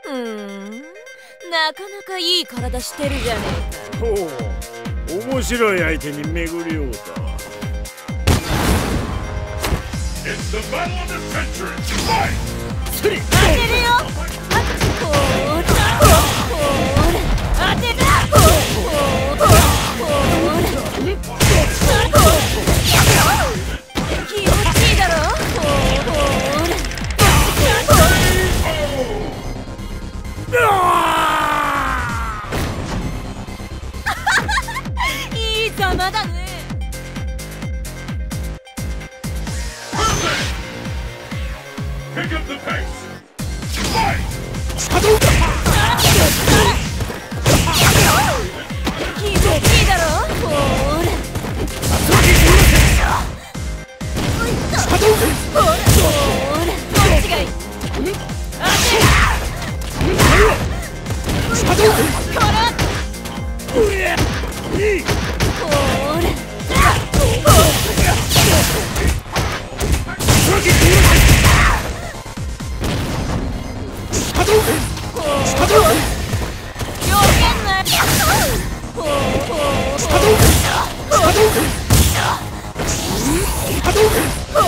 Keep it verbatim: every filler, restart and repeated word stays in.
うーん、なかなかいい体してるじゃねえか。 ほう、面白い相手に巡り合うた。 It's the battle of the century! Fight! 当てるよ。ほーらほーら当てる。ほーらほーら気持ちいいだろ。ほーらいいざまだね。 Pick up the pace! Fight! 気持ちいいだろ。ほーらほらほらどっちがいい。当てる。こらほらほ